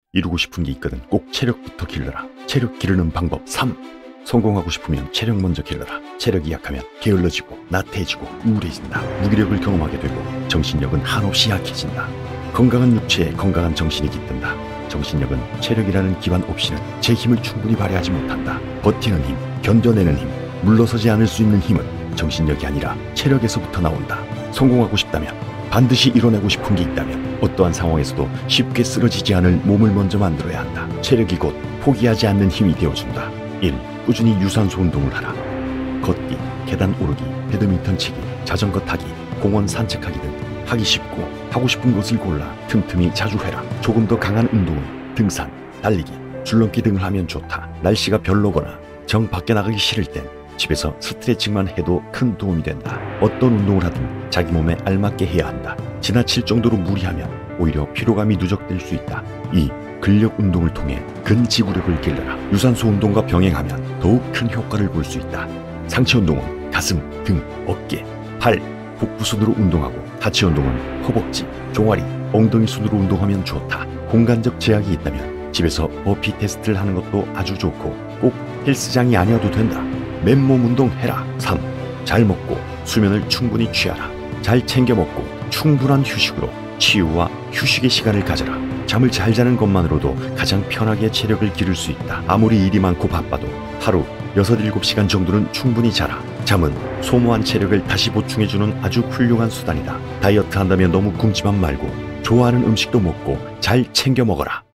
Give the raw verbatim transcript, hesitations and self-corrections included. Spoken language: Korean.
이루고 싶은 게 있거든 꼭 체력부터 길러라. 체력 기르는 방법 삼. 성공하고 싶으면 체력 먼저 길러라. 체력이 약하면 게을러지고 나태해지고 우울해진다. 무기력을 경험하게 되고 정신력은 한없이 약해진다. 건강한 육체에 건강한 정신이 깃든다. 정신력은 체력이라는 기반 없이는 제 힘을 충분히 발휘하지 못한다. 버티는 힘, 견뎌내는 힘, 물러서지 않을 수 있는 힘은 정신력이 아니라 체력에서부터 나온다. 성공하고 싶다면, 반드시 이뤄내고 싶은 게 있다면 어떠한 상황에서도 쉽게 쓰러지지 않을 몸을 먼저 만들어야 한다. 체력이 곧 포기하지 않는 힘이 되어준다. 일. 꾸준히 유산소 운동을 하라. 걷기, 계단 오르기, 배드민턴 치기, 자전거 타기, 공원 산책하기 등 하기 쉽고 하고 싶은 것을 골라 틈틈이 자주 해라. 조금 더 강한 운동은 등산, 달리기, 줄넘기 등을 하면 좋다. 날씨가 별로거나 정 밖에 나가기 싫을 땐 집에서 스트레칭만 해도 큰 도움이 된다. 어떤 운동을 하든 자기 몸에 알맞게 해야 한다. 지나칠 정도로 무리하면 오히려 피로감이 누적될 수 있다. 이. 근력 운동을 통해 근지구력을 길러라. 유산소 운동과 병행하면 더욱 큰 효과를 볼 수 있다. 상체 운동은 가슴, 등, 어깨, 팔, 복부 순으로 운동하고 하체 운동은 허벅지, 종아리, 엉덩이 순으로 운동하면 좋다. 공간적 제약이 있다면 집에서 버피 테스트를 하는 것도 아주 좋고 꼭 헬스장이 아니어도 된다. 맨몸 운동해라. 삼. 잘 먹고 수면을 충분히 취하라. 잘 챙겨 먹고 충분한 휴식으로 치유와 휴식의 시간을 가져라. 잠을 잘 자는 것만으로도 가장 편하게 체력을 기를 수 있다. 아무리 일이 많고 바빠도 하루 여섯, 일곱 시간 정도는 충분히 자라. 잠은 소모한 체력을 다시 보충해주는 아주 훌륭한 수단이다. 다이어트 한다면 너무 굶지만 말고 좋아하는 음식도 먹고 잘 챙겨 먹어라.